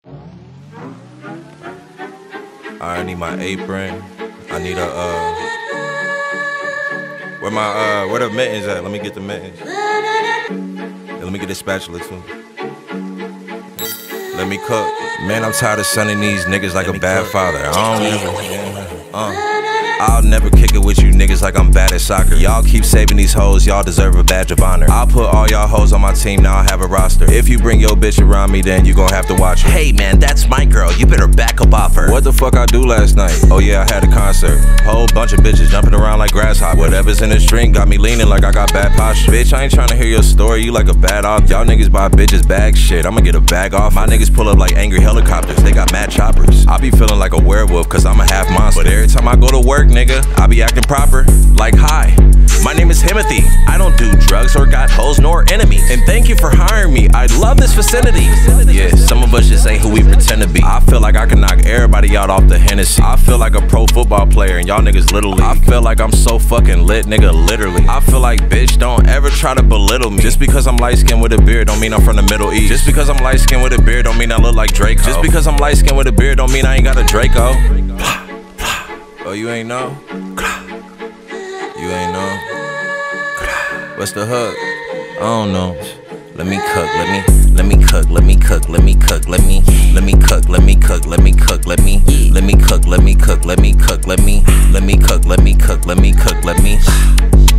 I need my apron. I need a where the mittens at? Let me get the mittens. Yeah, let me get the spatula too. Let me cook. Man, I'm tired of sunning these niggas like a bad father. I'll never kick it with you niggas like I'm bad at soccer. Y'all keep saving these hoes, y'all deserve a badge of honor. I'll put all y'all hoes on my team, now I have a roster. If you bring your bitch around me, then you gon' have to watch her. Hey man, that's my girl, you better back up off her. What the fuck I do last night? Oh yeah, I had a concert. Whole bunch of bitches jumping around like grasshoppers. Whatever's in the string got me leaning like I got bad posture. Bitch, I ain't trying to hear your story, you like a bad off. Y'all niggas buy bitches bag shit, I'ma get a bag off. My niggas pull up like angry helicopters, they got mad choppers. I be feeling like a werewolf cause I'm a half monster. But every time I go to work, nigga, I be acting proper, like hi, my name is Himothy. I don't do drugs or got hoes nor enemies. And thank you for hiring me, I love this vicinity. Yeah, some of us just ain't who we pretend to be. I feel like I can knock everybody out off the Hennessy. I feel like a pro football player and y'all niggas little league. I feel like I'm so fucking lit, nigga, literally. I feel like, bitch, don't ever try to belittle me. Just because I'm light skinned with a beard don't mean I'm from the Middle East. Just because I'm light skinned with a beard don't mean I look like Draco. Just because I'm light skinned with a beard don't mean I ain't got a Draco. Oh, you ain't know? You ain't know? What's the hook? I don't know. Let me cook, let me cook, let me cook, let me cook, let me cook, let me cook, let me cook, let me cook, let me cook, let me cook, let me cook, let me cook, let me cook, let me